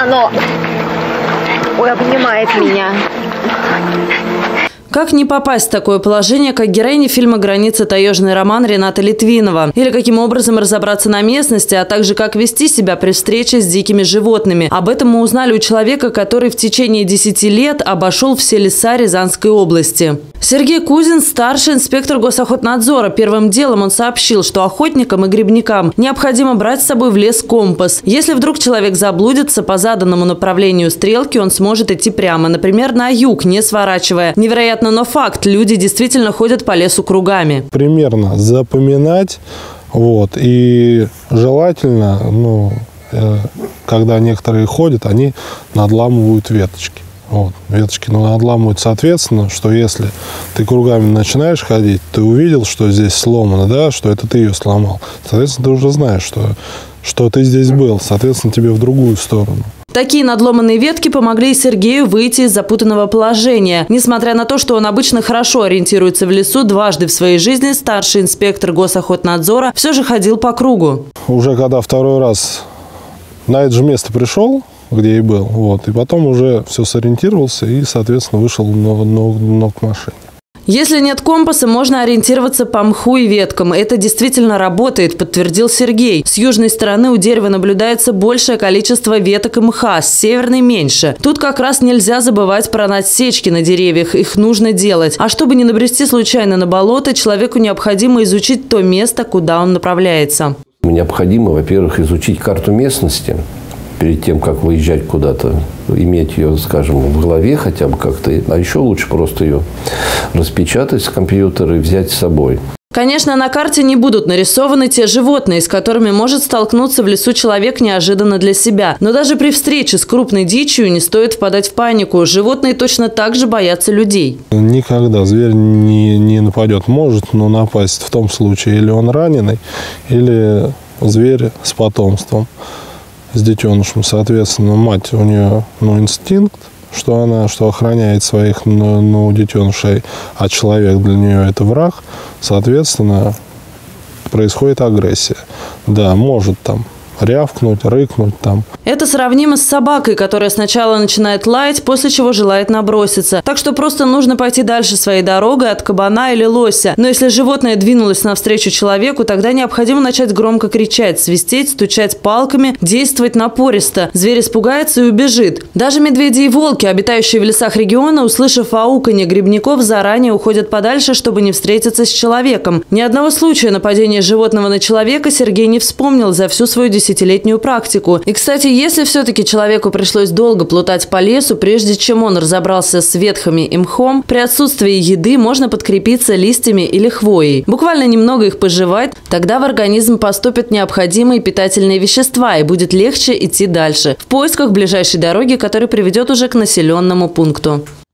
оно обнимает меня. Как не попасть в такое положение, как героиня фильма «Граница. Таежный роман» Рената Литвинова? Или каким образом разобраться на местности, а также как вести себя при встрече с дикими животными? Об этом мы узнали у человека, который в течение 10 лет обошел все леса Рязанской области. Сергей Кузин – старший инспектор Госохотнадзора. Первым делом он сообщил, что охотникам и грибникам необходимо брать с собой в лес компас. Если вдруг человек заблудится, по заданному направлению стрелки он сможет идти прямо, например, на юг, не сворачивая. Невероятно, но факт – люди действительно ходят по лесу кругами. Примерно запоминать, и желательно, когда некоторые ходят, они надламывают веточки. Веточки надламывают, соответственно, что если ты кругами начинаешь ходить, ты увидел, что здесь сломано, что это ты ее сломал. Соответственно, ты уже знаешь, что ты здесь был, соответственно, тебе в другую сторону. Такие надломанные ветки помогли Сергею выйти из запутанного положения. Несмотря на то, что он обычно хорошо ориентируется в лесу, дважды в своей жизни старший инспектор Госохотнадзора все же ходил по кругу. Уже когда второй раз на это же место пришел, где и был, и потом уже все сориентировался и, соответственно, вышел к машине. Если нет компаса, можно ориентироваться по мху и веткам. Это действительно работает, подтвердил Сергей. С южной стороны у дерева наблюдается большее количество веток и мха, с северной меньше. Тут как раз нельзя забывать про насечки на деревьях, их нужно делать. А чтобы не набрести случайно на болото, человеку необходимо изучить то место, куда он направляется. Необходимо, во-первых, изучить карту местности. Перед тем, как выезжать куда-то, иметь ее, скажем, в голове хотя бы как-то. А еще лучше просто ее распечатать с компьютера и взять с собой. Конечно, на карте не будут нарисованы те животные, с которыми может столкнуться в лесу человек неожиданно для себя. Но даже при встрече с крупной дичью не стоит впадать в панику. Животные точно так же боятся людей. Никогда зверь не нападет. Может, но напасть в том случае, или он раненый, или зверь с потомством, с детенышем. Соответственно, мать у нее инстинкт, что охраняет своих детенышей, а человек для нее это враг. Соответственно, происходит агрессия. Да, может рявкнуть, рыкнуть . Это сравнимо с собакой, которая сначала начинает лаять, после чего желает наброситься. Так что просто нужно пойти дальше своей дорогой от кабана или лося. Но если животное двинулось навстречу человеку, тогда необходимо начать громко кричать, свистеть, стучать палками, действовать напористо. Зверь испугается и убежит. Даже медведи и волки, обитающие в лесах региона, услышав ауканье грибников, заранее уходят подальше, чтобы не встретиться с человеком. Ни одного случая нападения животного на человека Сергей не вспомнил за всю свою десятилетнюю практику. И, кстати, если все-таки человеку пришлось долго плутать по лесу, прежде чем он разобрался с ветхами и мхом, при отсутствии еды можно подкрепиться листьями или хвоей. Буквально немного их пожевать, тогда в организм поступят необходимые питательные вещества и будет легче идти дальше, в поисках ближайшей дороги, которая приведет уже к населенному пункту.